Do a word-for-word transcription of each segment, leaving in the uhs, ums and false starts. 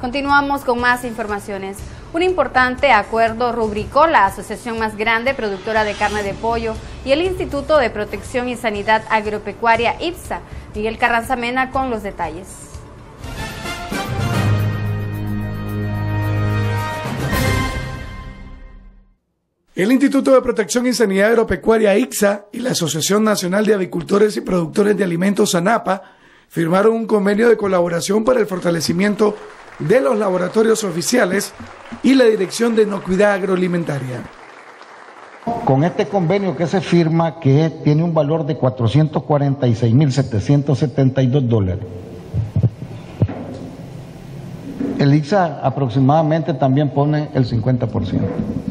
Continuamos con más informaciones. Un importante acuerdo rubricó la asociación más grande productora de carne de pollo y el Instituto de Protección y Sanidad Agropecuaria IPSA. Miguel Carranza Mena con los detalles. El Instituto de Protección y Sanidad Agropecuaria IPSA y la Asociación Nacional de Avicultores y Productores de Alimentos ANAPA firmaron un convenio de colaboración para el fortalecimiento de los laboratorios oficiales y la Dirección de Inocuidad Agroalimentaria. Con este convenio que se firma, que tiene un valor de cuatrocientos cuarenta y seis mil setecientos setenta y dos dólares, el IPSA aproximadamente también pone el cincuenta por ciento.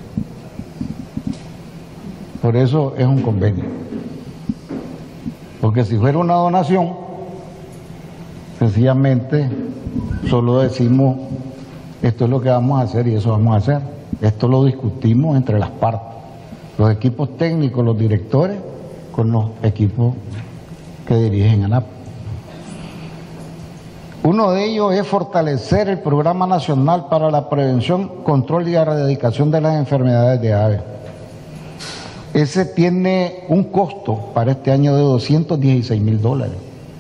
Por eso es un convenio. Porque si fuera una donación, sencillamente solo decimos, esto es lo que vamos a hacer y eso vamos a hacer. Esto lo discutimos entre las partes, los equipos técnicos, los directores, con los equipos que dirigen ANAPA. Uno de ellos es fortalecer el Programa Nacional para la Prevención, Control y Erradicación de las Enfermedades de Aves. Ese tiene un costo para este año de doscientos dieciséis mil dólares.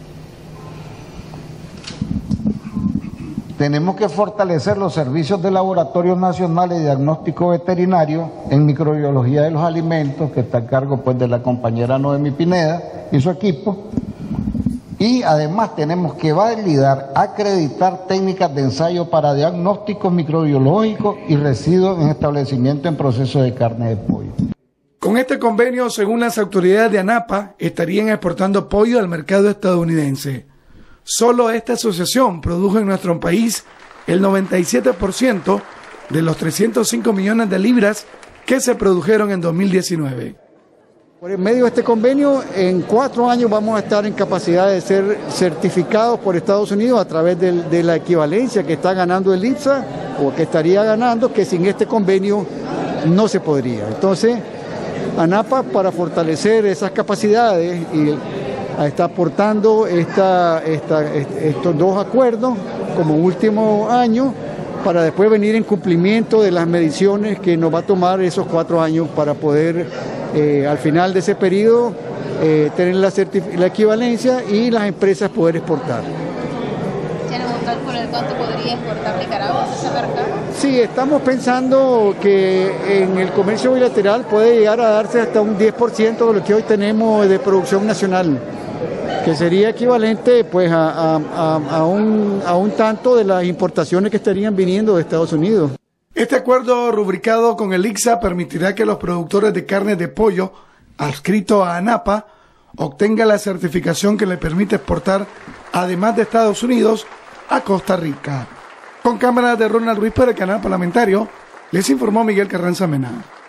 Tenemos que fortalecer los servicios de laboratorios nacionales de diagnóstico veterinario en microbiología de los alimentos, que está a cargo pues de la compañera Noemi Pineda y su equipo. Y además tenemos que validar, acreditar técnicas de ensayo para diagnósticos microbiológicos y residuos en establecimiento en proceso de carne de pollo. Con este convenio, según las autoridades de ANAPA, estarían exportando pollo al mercado estadounidense. Solo esta asociación produjo en nuestro país el noventa y siete por ciento de los trescientos cinco millones de libras que se produjeron en dos mil diecinueve. Por medio de este convenio, en cuatro años vamos a estar en capacidad de ser certificados por Estados Unidos a través de, de la equivalencia que está ganando el IPSA o que estaría ganando, que sin este convenio no se podría. Entonces, ANAPA, para fortalecer esas capacidades, y está aportando esta, esta, estos dos acuerdos como último año para después venir en cumplimiento de las mediciones que nos va a tomar esos cuatro años para poder eh, al final de ese periodo eh, tener la, la equivalencia y las empresas poder exportar. ¿Tienen un cálculo de cuánto podría exportar Nicaragua a ese mercado? Sí, estamos pensando que en el comercio bilateral puede llegar a darse hasta un diez por ciento de lo que hoy tenemos de producción nacional, que sería equivalente pues a, a, a, un, a un tanto de las importaciones que estarían viniendo de Estados Unidos. Este acuerdo rubricado con el IPSA permitirá que los productores de carne de pollo adscritos a ANAPA obtengan la certificación que le permite exportar, además de Estados Unidos, a Costa Rica. Con cámaras de Ronald Ruiz para el canal parlamentario, les informó Miguel Carranza Mena.